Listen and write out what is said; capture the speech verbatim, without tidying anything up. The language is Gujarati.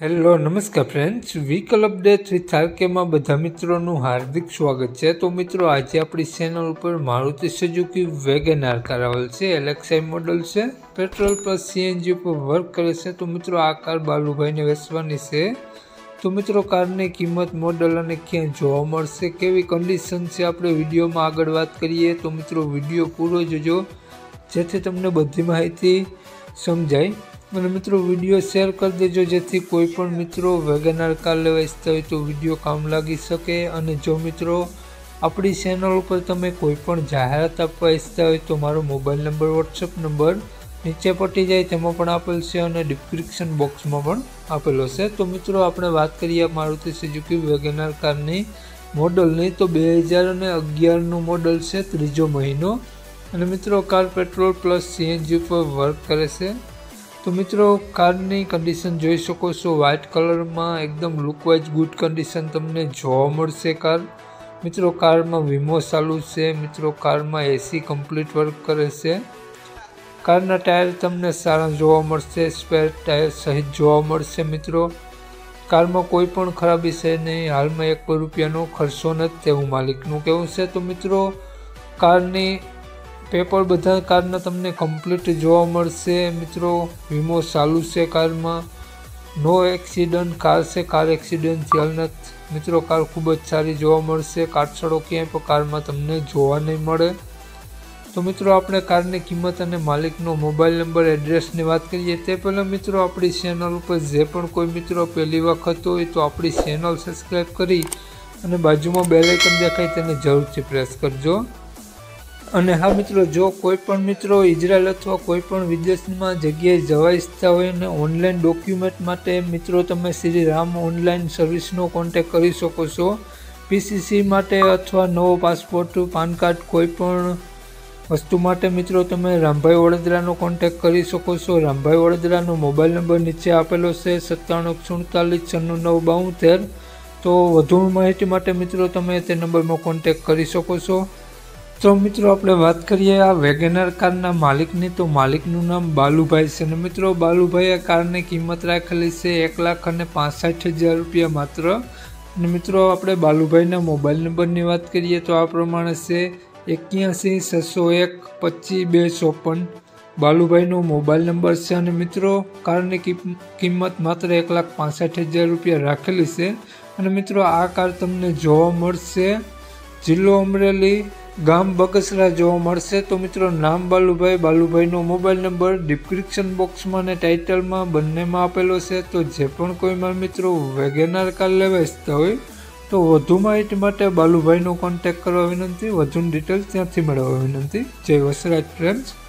હેલો નમસ્કાર ફ્રેન્ડ્સ, વ્હીકલ અપડેટ વિથ આરકેમાં બધા મિત્રોનું હાર્દિક સ્વાગત છે। તો મિત્રો આજે આપણી ચેનલ ઉપર મારુતિ સુઝુકી વેગેનાર કાર આવેલ છે। એલએક્સઆઈ મોડલ છે, પેટ્રોલ પ્લસ સીએનજી ઉપર વર્ક કરે છે। તો મિત્રો આ કાર બાલુભાઈને વેચવાની છે। તો મિત્રો કારની કિંમત, મોડલ અને ક્યાં જોવા મળશે, કેવી કન્ડિશન છે, આપણે વિડીયોમાં આગળ વાત કરીએ। તો મિત્રો વિડીયો પૂરો જોજો જેથી તમને બધી માહિતી સમજાય અને મિત્રો વિડીયો શેર કરી દેજો જેથી કોઈ પણ મિત્રો વેગેનાર કાર લેવા ઈચ્છતા હોય તો વિડીયો કામ લાગી શકે। અને જો મિત્રો આપણી ચેનલ ઉપર તમે કોઈ પણ જાહેરાત આપવા ઈચ્છતા હોય તો મારો મોબાઈલ નંબર, વોટ્સઅપ નંબર નીચે પટી જાય તેમાં પણ આપેલ છે અને ડિસ્ક્રિપ્શન બોક્સમાં પણ આપેલો છે। તો મિત્રો આપણે વાત કરીએ મારુતિ સુઝુકી વેગેનાર કારની મોડલની, તો બે હજાર અને અગિયારનું મોડલ છે, ત્રીજો મહિનો। અને મિત્રો કાર પેટ્રોલ પ્લસ સીએનજી ઉપર વર્ક કરે છે। તો મિત્રો કારની કન્ડિશન જોઈ શકો છો, વ્હાઇટ કલરમાં એકદમ લુકવાઇઝ ગુડ કન્ડિશન તમને જોવા મળશે કાર। મિત્રો કારમાં વીમો ચાલુ છે। મિત્રો કારમાં એસી કમ્પ્લીટ વર્ક કરે છે। કારના ટાયર તમને સારા જોવા મળશે, સ્પેર ટાયર સહિત જોવા મળશે। મિત્રો કારમાં કોઈ પણ ખરાબી છે નહીં, હાલમાં એક પણ રૂપિયાનો ખર્ચો નથી તેવું માલિકનું કહેવું છે। તો મિત્રો કારની પેપર બધા કારના તમને કમ્પ્લીટ જોવા મળશે। મિત્રો વીમો ચાલુ છે, કારમાં નો એક્સિડન્ટ કાર છે, કાર એક્સિડન્ટ થયેલ નથી। મિત્રો કાર ખૂબ જ સારી જોવા મળશે, કાટછડો ક્યાંય પણ કારમાં તમને જોવા નહીં મળે। તો મિત્રો આપણે કારની કિંમત અને માલિકનો મોબાઈલ નંબર, એડ્રેસની વાત કરીએ તે પહેલાં મિત્રો આપણી ચેનલ ઉપર જે પણ કોઈ મિત્રો પહેલી વખત હોય તો આપણી ચેનલ સબસ્ક્રાઈબ કરી અને બાજુમાં બેલ આઇકન દેખાય તેને જરૂરથી પ્રેસ કરજો। અને હા મિત્રો, જો કોઈ પણ મિત્રો ઇઝરાયલ અથવા કોઈ પણ વિદેશમાં જગ્યાએ જવા ઈચ્છતા હોય અને ઓનલાઈન ડોક્યુમેન્ટ માટે મિત્રો તમે શ્રી રામ ઓનલાઈન સર્વિસનો કોન્ટેક કરી શકો છો। પીસીસી માટે અથવા નવો પાસપોર્ટ, પાન કાર્ડ, કોઈ પણ વસ્તુ માટે મિત્રો તમે રામભાઈ વડોદરાનો કોન્ટેક કરી શકો છો। રામભાઈ વડોદરાનો મોબાઈલ નંબર નીચે આપેલો છે, સત્તાણું સુડતાલીસ છન્નું નવ બાઉતેર। તો વધુ માહિતી માટે મિત્રો તમે તે નંબરમાં કોન્ટેક કરી શકો છો। તો મિત્રો આપણે વાત કરીએ આ વેગેનાર કારના માલિકની, તો માલિકનું નામ બાલુભાઈ છે। અને મિત્રો બાલુભાઈએ કારની કિંમત રાખેલી છે એક લાખ અને પાસઠ હજાર રૂપિયા માત્ર। અને મિત્રો આપણે બાલુભાઈના મોબાઈલ નંબરની વાત કરીએ તો આ પ્રમાણે છે, એક્યાસી છસો એક પચીસ બે ચોપન બાલુભાઈનો મોબાઈલ નંબર છે। અને મિત્રો કારની કિંમત માત્ર એક લાખ પાસઠ હજાર રૂપિયા રાખેલી છે। અને મિત્રો આ કાર તમને જોવા મળશે જિલ્લો અમરેલી, ગામ બગસરા જોવા મળશે। તો મિત્રો નામ બાલુભાઈ, બાલુભાઈનો મોબાઈલ નંબર ડિસ્ક્રિપ્શન બોક્સમાં અને ટાઇટલમાં બંનેમાં આપેલો છે। તો જે પણ કોઈ મારા મિત્રો વેગેનાર કાર લેવા ઈચ્છતા હોય તો વધુ માહિતી માટે બાલુભાઈનો કોન્ટેક કરવા વિનંતી, વધુ ડિટેલ્સ ત્યાંથી મેળવવા વિનંતી। જય વસરાજ ફ્રેન્ડ્સ।